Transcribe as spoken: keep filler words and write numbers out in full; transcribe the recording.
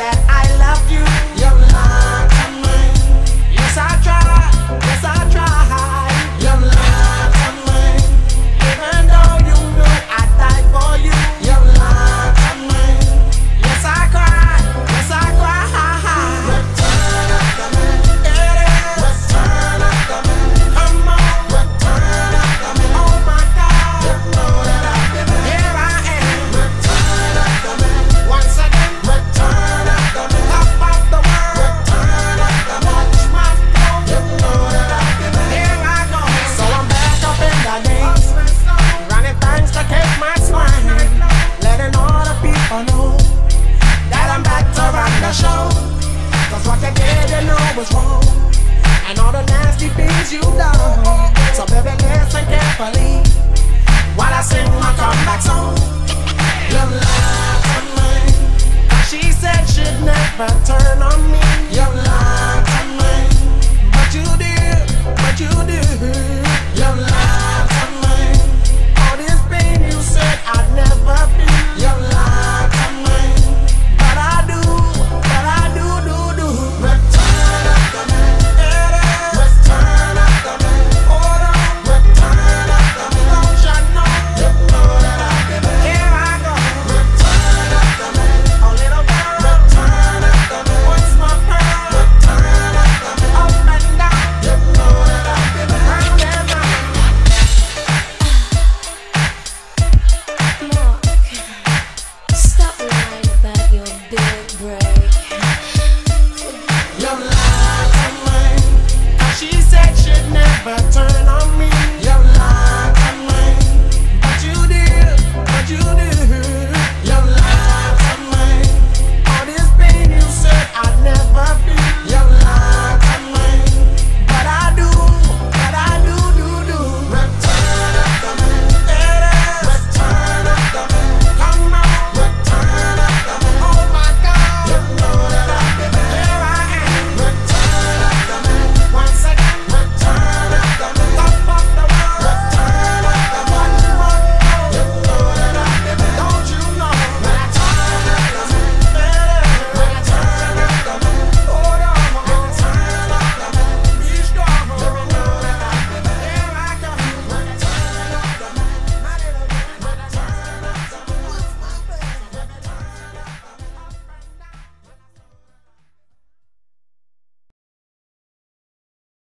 that I love you. You lied to me. Yes, I tried. Yes, I tried. You lied to me. Even though you knew I'd die for you. You lied to me. Yes, I cried. Yes, I cried. Return of the man. It is. Return of the man. Come on. Return of the man. Oh my God. You know that I've been there. Here I am. Return of the man. Once again. Return of the man. Top of the world. Return of the man. Watch my flow. You know that I've been there. Here I go. So I'm back up in the day. Running things to keep my swine. Letting all the people know that I'm back to run the show. Cause what you did, you know was wrong. And all the nasty things you done. So baby, listen carefully while I sing my comeback song. You lied to me. She said she'd never turn on me. You lied to me. But you did, but you did. You lied to me. All this pain you said I'd never feel. You lied to me. But I do, but I do, do, do. Return of the man. It is. Return of the man. Hold on. Return of the man. Don't you know? You know that I've been there. Here I go. Return of the man. A little girl. Return of the man. What's my pearl? Return of the man. Up and down. You know that I've been there. Round and round. Mark, stop lying about your big